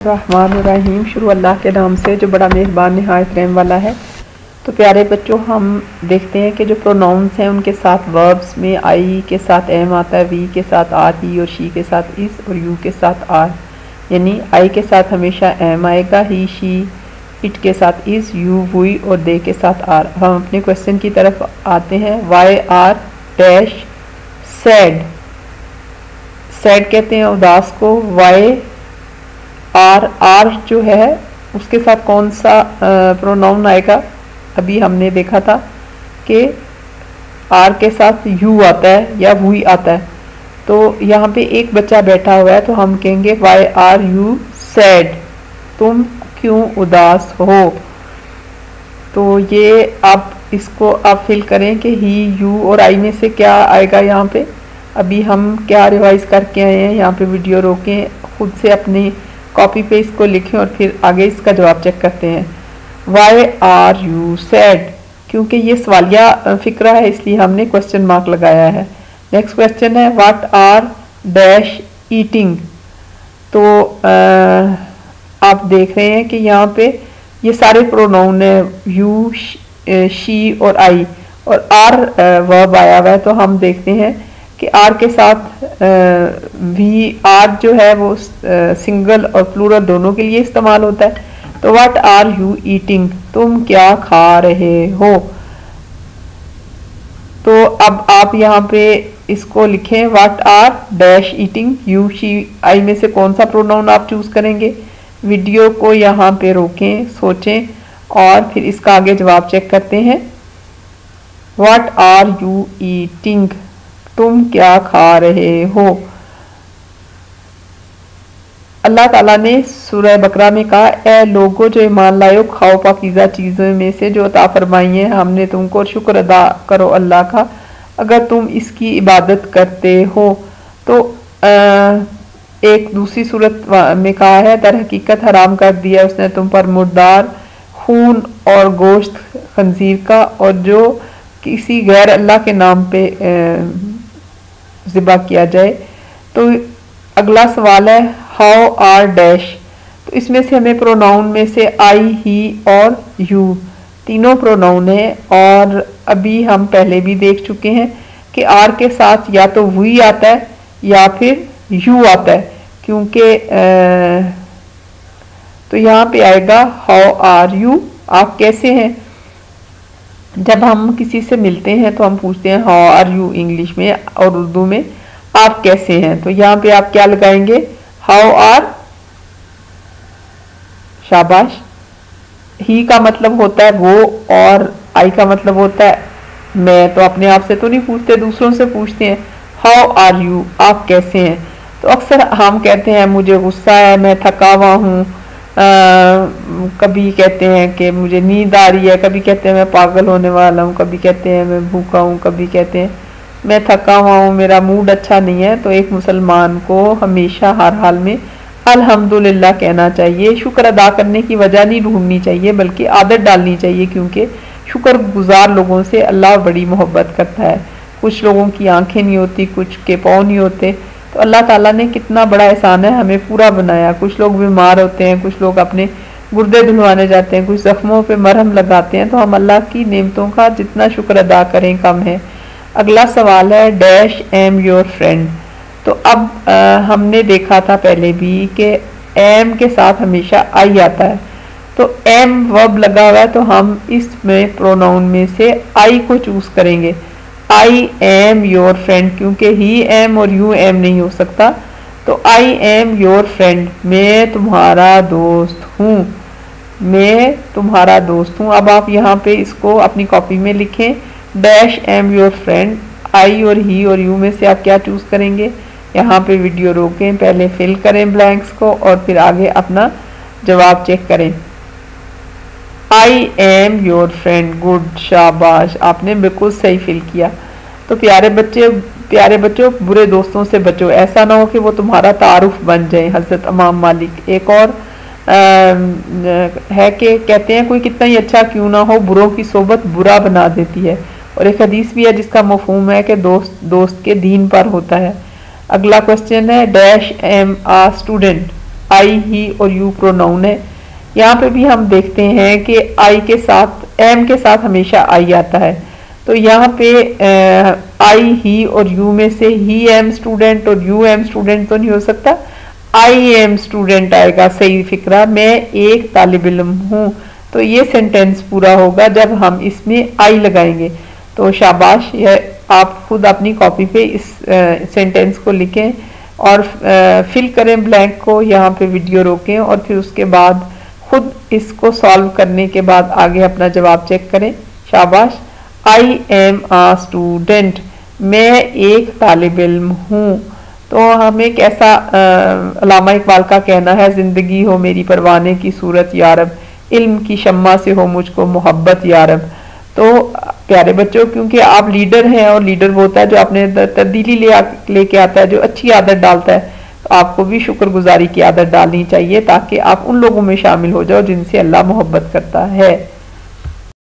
रहमानुर्रहीम। शुरू अल्लाह के नाम से जो बड़ा मेहरबान निहायत रहम वाला है। तो प्यारे बच्चों, हम देखते हैं कि जो प्रोनाउंस हैं उनके साथ वर्ब्स में आई के साथ एम आता है, वी के साथ आर, ही और शी के साथ इस और यू के साथ आर। यानी आई के साथ हमेशा एम आएगा, ही शी, इट के साथ इस, यू वी और दे के साथ आर। हम अपने क्वेश्चन की तरफ आते हैं। Why are dash sad. Sad कहते हैं उदास को। वाई आर जो है उसके साथ कौन सा प्रोनाउन आएगा? अभी हमने देखा था कि आर के साथ यू आता है या वही आता है। तो यहाँ पे एक बच्चा बैठा हुआ है तो हम कहेंगे वाई आर यू सैड, तुम क्यों उदास हो। तो ये आप इसको आप फिल करें कि ही, यू और आई में से क्या आएगा यहाँ पे। अभी हम क्या रिवाइज करके आए हैं, यहाँ पे वीडियो रोकें, खुद से अपनी कॉपी पे इसको लिखें और फिर आगे इसका जवाब चेक करते हैं। वाई आर यू सैड, क्योंकि ये सवालिया फिक्रा है इसलिए हमने क्वेश्चन मार्क लगाया है। नेक्स्ट क्वेश्चन है व्हाट आर डैश ईटिंग। तो आप देख रहे हैं कि यहाँ पे ये सारे प्रोनाउन है, यू, शी और आई, और आर वर्ब आया हुआ है। तो हम देखते हैं कि आर के साथ वी, आर जो है वो सिंगल और प्लूरल दोनों के लिए इस्तेमाल होता है। तो व्हाट आर यू ईटिंग, तुम क्या खा रहे हो। तो अब आप यहाँ पे इसको लिखें what are dash eating, you, she, I में से कौन सा प्रोनाउन आप चूज करेंगे। वीडियो को यहाँ पे रोकें, सोचें और फिर इसका आगे जवाब चेक करते हैं। व्हाट आर यू ईटिंग, तुम क्या खा रहे हो। अल्लाह ताला ने सूरह बकरा में कहा, ए लोगो जो ईमान लायो, खाओ पाकीज़ा चीज़ों में से जो अता फरमाई है हमने तुमको, और शुक्र अदा करो अल्लाह का अगर तुम इसकी इबादत करते हो। तो एक दूसरी सूरत में कहा है, दर हकीकत हराम कर दिया उसने तुम पर मुर्दार खून और गोश्त खंजीर का, और जो किसी गैर अल्लाह के नाम पे ज़िबा किया जाए। तो अगला सवाल है हाउ आर डैश। तो इसमें से हमें प्रोनाउन में से आई, ही और यू तीनों प्रोनाउन है, और अभी हम पहले भी देख चुके हैं कि आर के साथ या तो वी आता है या फिर यू आता है, क्योंकि तो यहाँ पे आएगा हाउ आर यू, आप कैसे हैं। जब हम किसी से मिलते हैं तो हम पूछते हैं हाउ आर यू इंग्लिश में और उर्दू में आप कैसे हैं। तो यहाँ पे आप क्या लगाएंगे, हाउ आर, शाबाश। ही का मतलब होता है वो, और आई का मतलब होता है मैं। तो अपने आप से तो नहीं पूछते, दूसरों से पूछते हैं हाउ आर यू, आप कैसे हैं। तो अक्सर हम कहते हैं मुझे गुस्सा है, मैं थका हुआ हूँ, कभी कहते हैं कि मुझे नींद आ रही है, कभी कहते हैं मैं पागल होने वाला हूँ, कभी कहते हैं मैं भूखा हूँ, कभी कहते हैं मैं थका हुआ हूँ, मेरा मूड अच्छा नहीं है। तो एक मुसलमान को हमेशा हर हाल में अल्हम्दुलिल्लाह कहना चाहिए। शुक्र अदा करने की वजह नहीं ढूंढनी चाहिए बल्कि आदत डालनी चाहिए, क्योंकि शुक्र गुजार लोगों से अल्लाह बड़ी मोहब्बत करता है। कुछ लोगों की आंखें नहीं होती, कुछ के पाँव नहीं होते, तो अल्लाह ताला ने कितना बड़ा एहसान है, हमें पूरा बनाया। कुछ लोग बीमार होते हैं, कुछ लोग अपने गुर्दे धुलवाने जाते हैं, कुछ जख्मों पे मरहम लगाते हैं। तो हम अल्लाह की नेमतों का जितना शुक्र अदा करें कम है। अगला सवाल है डैश एम योर फ्रेंड। तो अब हमने देखा था पहले भी कि एम के साथ हमेशा आई आता है। तो एम वर्ब लगा हुआ है तो हम इसमें प्रोनाउन में से आई को चूज करेंगे। आई एम योर फ्रेंड, क्योंकि ही एम और यू एम नहीं हो सकता। तो आई एम योर फ्रेंड, मैं तुम्हारा दोस्त हूँ, मैं तुम्हारा दोस्त हूँ। अब आप यहाँ पे इसको अपनी कॉपी में लिखें, dash am your friend. I और ही और यू में से आप क्या चूज करेंगे। यहाँ पे वीडियो रोकें, पहले फिल करें ब्लैंक्स को और फिर आगे अपना जवाब चेक करें। I am your friend, good, शाबाश, आपने बिल्कुल सही फिल किया। तो प्यारे बच्चों बुरे दोस्तों से बचो, ऐसा ना हो कि वो तुम्हारा तारुफ बन जाए। हजरत इमाम मालिक एक और है कि कहते हैं कोई कितना ही अच्छा क्यों ना हो, बुरों की सोबत बुरा बना देती है। और एक हदीस भी है जिसका मफहूम है कि दोस्त के दीन पर होता है। अगला क्वेश्चन है dash am a student. I, he और यू प्रोनाउन है। यहाँ पे भी हम देखते हैं कि आई के साथ, एम के साथ हमेशा आई आता है। तो यहाँ पे आई, ही और यू में से ही एम स्टूडेंट और यू एम स्टूडेंट तो नहीं हो सकता, आई एम स्टूडेंट आएगा। सही फिक्रा, मैं एक तालिब इल्म हूँ। तो ये सेंटेंस पूरा होगा जब हम इसमें आई लगाएंगे। तो शाबाश, यह आप खुद अपनी कॉपी पे इस सेंटेंस को लिखें और फिल करें ब्लैंक को। यहाँ पे वीडियो रोकें और फिर उसके बाद खुद इसको सॉल्व करने के बाद आगे अपना जवाब चेक करें। शाबाश। आई एम आ स्टूडेंट, मैं एक तालिब इल्म हूँ। तो हमें कैसा अल्लामा इकबाल का कहना है, जिंदगी हो मेरी परवाने की सूरत यारब, इल्म की शम्मा से हो मुझको मोहब्बत यारब। तो प्यारे बच्चों, क्योंकि आप लीडर हैं और लीडर वो होता है जो अपने तब्दीली लेके आता है, जो अच्छी आदत डालता है, तो आपको भी शुक्रगुजारी की आदत डालनी चाहिए ताकि आप उन लोगों में शामिल हो जाओ जिनसे अल्लाह मोहब्बत करता है।